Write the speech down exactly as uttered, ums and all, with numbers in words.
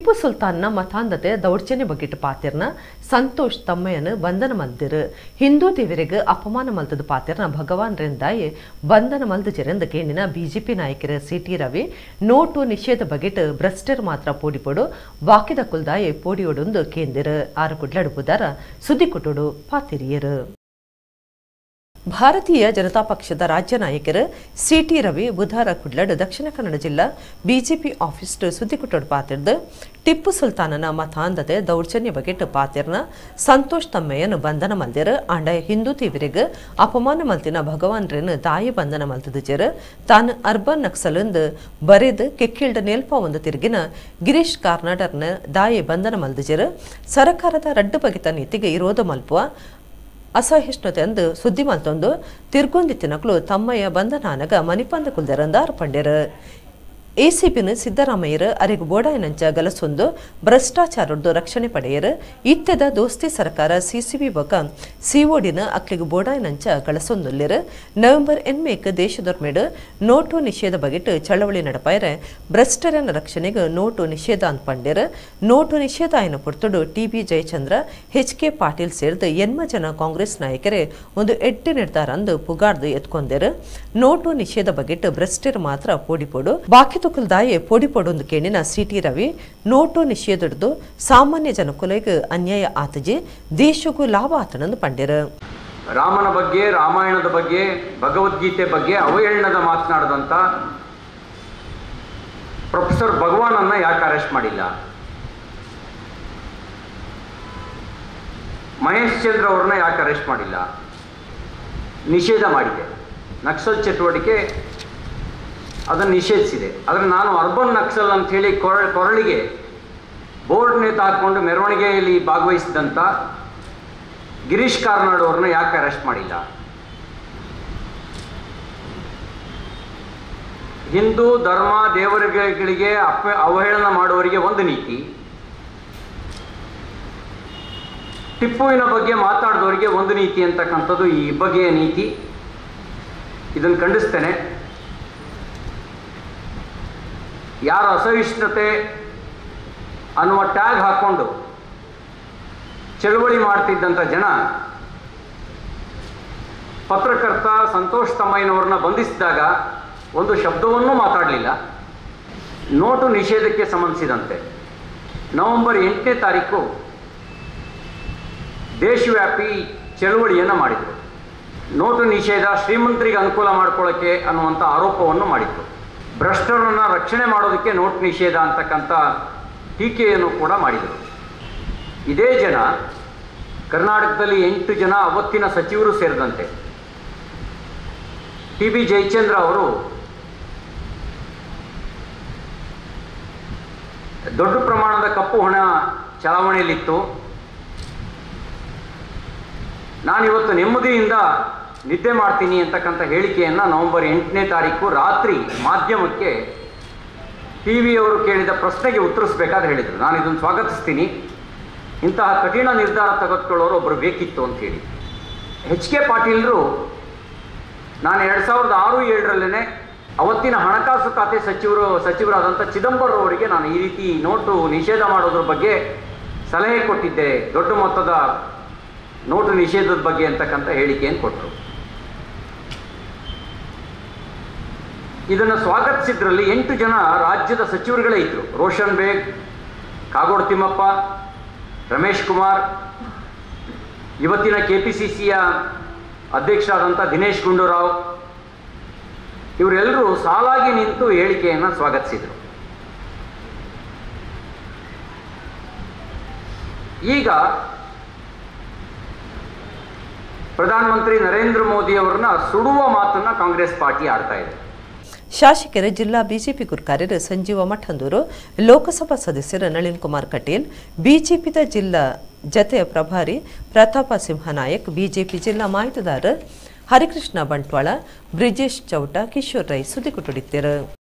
ಟಿಪ್ಪು ಸುಲ್ತಾನ್ನ ಮತಾಂಧತೆ ದೌರ್ಜನ್ಯ ಬಗೆಟ್ ಪಾತಿರ್ನ ಸಂತೋಷ್ ತಮ್ಮಯ್ಯನ ಬಂಧನ ಮಲ್ದಿರು ಹಿಂದೂ ದೇವರಿಗೆ ಅಪಮಾನ ಮಲ್ತದ ಪಾತಿರ್ನ ಭಗವಾನ್ ರೆಂದಾಯೆ ಬಂಧನ ಮಲ್ದ ಜರೆಂದ ಕೇಣಿನ ಬಿಜೆಪಿ ನಾಯಕರ ಸಿಟಿ ರವಿ ನೋಟು ನಿಷೇಧ ಬಗೆಟ್ ಭ್ರಷ್ಟರ್ ಮಾತ್ರ ಪೋಡಿಪಡು ಬಾಕಿದ ಕುಲ್ದಾಯೆ ಪೋಡಿಯೊಡೊಂದು ಕೇಂದಿರು ಆರು ಕುಡ್ಲಡುಪುದಾರ ಸುದ್ದಿ ಕೊಟ್ಟುಡು ಪಾತಿರಿಯರು. ಭಾರತೀಯ ಜನತಾ ಪಕ್ಷದ ರಾಜ್ಯ ನಾಯಕರು ಸಿಟಿ ರವಿ ಬುಧವಾರ ಕುಡ್ಲಡ್ ದಕ್ಷಿಣ ಕನ್ನಡ ಜಿಲ್ಲಾ ಬಿಜೆಪಿ ಆಫೀಸ್ ಸುದ್ದಿಕೊಟ್ಟೋಡು ಪಾತಿರ್ದು ಟಿಪ್ಪು ಸುಲ್ತಾನನ ಮತಾಂಧತೆ ದೌರ್ಜನ್ಯ ಬಗೆಟ್ ಪಾತಿರ್ನ ಸಂತೋಷ್ ತಮ್ಮಯ್ಯನ ಬಂಧನ ಮಲ್ದಿರು ಆಂಡ ಹಿಂದೂ ತೀವ್ರಿಗೆ ಅಪಮಾನ ಮಲ್ತಿನ ಭಗವಾನ್ ರೇನು ತಾಯಿ ಬಂಧನ ಮಲ್ತದ ಜರು ತಾನು ಅರ್ಬನ್ ನಕ್ಸಲಂದು ಬರೆದು ಕೆಕ್ಕಿಲ್ಡ ನೆಲ್ಪ ಒಂದು ತಿರುಗಿನ ಗಿರೀಶ್ ಕಾರ್ನಾಡರ್ನ ದಾಯಿ ಬಂಧನ ಮಲ್ದ ಜರು ಸರ್ಕಾರದ ರಡ್ಡು ಬಗೆತ ನೀತಿಗೆ ವಿರೋಧ ಮಲ್ಪುವ ಅಸಹಿಷ್ಣುತೆ ಎಂದು ಸುದ್ದಿ ಮಲ್ತೊಂದು ತಿರ್ಗೊಂದಿತ್ತಿನಕ್ಲು ತಮ್ಮಯ್ಯ ಬಂಧನಾನಗ ಮನಿಪಂದ ಕುಲ್ದರಂದ ಅರ್ಪಂಡ್ಯರು. ಎಸಿಪಿನ ಸಿದ್ದರಾಮಯ್ಯರು ಅರೆಗು ಬೋಡಾಯನಂಚ ಗಲಸೊಂದು ಭ್ರಷ್ಟಾಚಾರದ್ದು ರಕ್ಷಣೆ ಪಡೆಯರು ಇತ್ಯದ ದೋಸ್ತಿ ಸರ್ಕಾರ ಸಿಸಿಬಿ ಬೊಕ ಸಿಒಡಿನ ಅಕ್ಲಿಗು ಬೋಡಾಯನಂಚ ಗಳಸೊಂದುಲ್ಲಿರು ನವೆಂಬರ್ ಎನ್ಮೇಕ್ ದೇಶದೊರ್ಮೆಡು ನೋಟು ನಿಷೇಧ ಬಗೆಟ್ ಚಳವಳಿ ನಡಪಾಯರೆ ಭ್ರಷ್ಟರನ ರಕ್ಷಣೆಗೆ ನೋಟು ನಿಷೇಧ ಅಂದ್ಪಂಡ್ಯರು. ನೋಟು ನಿಷೇಧ ಆಯ್ನ ಪುರ್ತುಡು T B Jayachandra H K Patil ಸೇರಿದು ಎನ್ಮ ಜನ ಕಾಂಗ್ರೆಸ್ ನಾಯಕರೇ ಒಂದು ಎಡ್ಡೆ ನಿರ್ಧಾರ ಅಂದು ಪುಗಾರ್ದು ಎತ್ಕೊಂಡರು. ನೋಟು ನಿಷೇಧ ಬಗೆಟ್ ಭ್ರಷ್ಟರು ಮಾತ್ರ ಪೋಡಿಪೋಡು ಬಾಕಿ ತುಕಲ್ದಾಯೆ ಪೋಡಿಪೋಡೊಂದು ಕೇಣಿನ ಸಿಟಿ ರವಿ ನೋಟು ನಿಷೇಧದ್ದು ಸಾಮಾನ್ಯ ಜನಕುಲೆಗೆ ಅನ್ಯಾಯ ಆತಜಿ ದೇಶಕ್ಕೂ ಲಾಭ ಆತನಂದು ಪಂಡ್ಯರು. ರಾಮನ ಬಗ್ಗೆ ರಾಮಾಯಣದ ಬಗ್ಗೆ ಭಗವದ್ಗೀತೆ ಬಗ್ಗೆ ಅವಹೇಳನದ ಮಾತನಾಡದಂತ ಪ್ರೊಫೆಸರ್ ಭಗವಾನನ್ನ ಯಾಕೆ ಅರೆಸ್ಟ್ ಮಾಡಿಲ್ಲ? ಮಹೇಶ್ ಚಂದ್ರ ಅವ್ರನ್ನ ಯಾಕೆ ಅರೆಸ್ಟ್ ಮಾಡಿಲ್ಲ? ನಿಷೇಧ ಮಾಡಿದೆ, ನಕ್ಸಲ್ ಚಟುವಟಿಕೆ ಅದನ್ನು ನಿಷೇಧಿಸಿದೆ. ಆದರೆ ನಾನು ಅರ್ಬನ್ ನಕ್ಸಲ್ ಅಂತ ಹೇಳಿ ಕೊರ ಕೊರಳಿಗೆ ಬೋರ್ಡ್ ನೇತು ಹಾಕ್ಕೊಂಡು ಮೆರವಣಿಗೆಯಲ್ಲಿ ಭಾಗವಹಿಸಿದಂಥ ಗಿರೀಶ್ ಕಾರ್ನಾಡ್ ಅವ್ರನ್ನ ಯಾಕೆ ಅರೆಸ್ಟ್ ಮಾಡಿಲ್ಲ? ಹಿಂದೂ ಧರ್ಮ ದೇವರುಗಳಿಗೆ ಅಪ ಅವಹೇಳನ ಮಾಡುವವರಿಗೆ ಒಂದು ನೀತಿ, ಟಿಪ್ಪುವಿನ ಬಗ್ಗೆ ಮಾತಾಡಿದವರಿಗೆ ಒಂದು ನೀತಿ ಅಂತಕ್ಕಂಥದ್ದು ಈ ಬಗೆಯ ನೀತಿ. ಇದನ್ನು ಖಂಡಿಸ್ತೇನೆ. ಯಾರು ಅಸಹಿಷ್ಣುತೆ ಅನ್ನುವ ಟ್ಯಾಗ್ ಹಾಕ್ಕೊಂಡು ಚಳುವಳಿ ಮಾಡ್ತಿದ್ದಂಥ ಜನ ಪತ್ರಕರ್ತ ಸಂತೋಷ್ ತಮ್ಮಯ್ಯನವ್ರನ್ನ ಬಂಧಿಸಿದಾಗ ಒಂದು ಶಬ್ದವನ್ನೂ ಮಾತಾಡಲಿಲ್ಲ. ನೋಟು ನಿಷೇಧಕ್ಕೆ ಸಂಬಂಧಿಸಿದಂತೆ ನವೆಂಬರ್ ಎಂಟನೇ ತಾರೀಕು ದೇಶವ್ಯಾಪಿ ಚಳುವಳಿಯನ್ನು ಮಾಡಿದರು. ನೋಟು ನಿಷೇಧ ಶ್ರೀಮಂತರಿಗೆ ಅನುಕೂಲ ಮಾಡ್ಕೊಳ್ಳೋಕ್ಕೆ ಅನ್ನುವಂಥ ಆರೋಪವನ್ನು ಮಾಡಿದರು. ಭ್ರಷ್ಟರನ್ನು ರಕ್ಷಣೆ ಮಾಡೋದಕ್ಕೆ ನೋಟ್ ನಿಷೇಧ ಅಂತಕ್ಕಂಥ ಟೀಕೆಯನ್ನು ಕೂಡ ಮಾಡಿದರು. ಇದೇ ಜನ ಕರ್ನಾಟಕದಲ್ಲಿ ಎಂಟು ಜನ ಅವತ್ತಿನ ಸಚಿವರು ಸೇರಿದಂತೆ ಟಿ ಬಿ ಜಯಚಂದ್ರ ಅವರು ದೊಡ್ಡ ಪ್ರಮಾಣದ ಕಪ್ಪು ಹಣ ಚಲಾವಣೆಯಲ್ಲಿತ್ತು, ನಾನಿವತ್ತು ನೆಮ್ಮದಿಯಿಂದ ನಿದ್ದೆ ಮಾಡ್ತೀನಿ ಅಂತಕ್ಕಂಥ ಹೇಳಿಕೆಯನ್ನು ನವೆಂಬರ್ ಎಂಟನೇ ತಾರೀಕು ರಾತ್ರಿ ಮಾಧ್ಯಮಕ್ಕೆ ಟಿ ವಿಯವರು ಕೇಳಿದ ಪ್ರಶ್ನೆಗೆ ಉತ್ತರಿಸಬೇಕಾದ್ರೆ ಹೇಳಿದರು. ನಾನು ಇದನ್ನು ಸ್ವಾಗತಿಸ್ತೀನಿ, ಇಂತಹ ಕಠಿಣ ನಿರ್ಧಾರ ತೆಗೆದುಕೊಳ್ಳೋರು ಒಬ್ಬರು ಬೇಕಿತ್ತು ಅಂತ ಹೇಳಿ. ಎಚ್ ಕೆ ಪಾಟೀಲರು ನಾನು ಎರಡು ಸಾವಿರದ ಆರು ಏಳರಲ್ಲೇ ಅವತ್ತಿನ ಹಣಕಾಸು ಖಾತೆ ಸಚಿವರು ಸಚಿವರಾದಂಥ ಚಿದಂಬರಂ ಅವರಿಗೆ ನಾನು ಈ ರೀತಿ ನೋಟು ನಿಷೇಧ ಮಾಡೋದ್ರ ಬಗ್ಗೆ ಸಲಹೆ ಕೊಟ್ಟಿದ್ದೆ, ದೊಡ್ಡ ಮೊತ್ತದ ನೋಟು ನಿಷೇಧದ ಬಗ್ಗೆ ಅಂತಕ್ಕಂಥ ಹೇಳಿಕೆಯನ್ನು ಕೊಟ್ಟರು. ಇದನ್ನು ಸ್ವಾಗತಿಸಿದ್ರಲ್ಲಿ ಎಂಟು ಜನ ರಾಜ್ಯದ ಸಚಿವರುಗಳೇ ಇದ್ದರು. ರೋಷನ್ ಬೇಗ್, ಕಾಗೋಡು ತಿಮ್ಮಪ್ಪ, ರಮೇಶ್ ಕುಮಾರ್, ಇವತ್ತಿನ ಕೆ ಪಿ ಸಿ ಸಿಯ ಅಧ್ಯಕ್ಷರಾದಂಥ ದಿನೇಶ್ ಗುಂಡೂರಾವ್, ಇವರೆಲ್ಲರೂ ಸಾಲಾಗಿ ನಿಂತು ಹೇಳಿಕೆಯನ್ನು ಸ್ವಾಗತಿಸಿದರು. ಈಗ ಪ್ರಧಾನಮಂತ್ರಿ ನರೇಂದ್ರ ಮೋದಿ ಅವರನ್ನ ಸುಡುವ ಮಾತನ್ನ ಕಾಂಗ್ರೆಸ್ ಪಾರ್ಟಿ ಆಡ್ತಾ ಇದೆ. ಶಾಸಕರ ಜಿಲ್ಲಾ ಬಿಜೆಪಿ ಗುರುಕಾರ್ಯರು ಸಂಜೀವ ಮಠಂದೂರು, ಲೋಕಸಭಾ ಸದಸ್ಯರು ನಳಿನ್ ಕುಮಾರ್ ಕಟೀಲ್, ಬಿಜೆಪಿದ ಜಿಲ್ಲಾ ಜತೆಯ ಪ್ರಭಾರಿ ಪ್ರತಾಪ ಸಿಂಹನಾಯಕ್, ಬಿಜೆಪಿ ಜಿಲ್ಲಾ ಮಾಹಿತಿದಾರ ಹರಿಕೃಷ್ಣ ಬಂಟ್ವಾಳ, ಬ್ರಿಜೇಶ್ ಚೌಟ, ಕಿಶೋರ್ ರೈ ಸುದ್ದಿ ಕೊಟ್ಟಿದ್ದರು.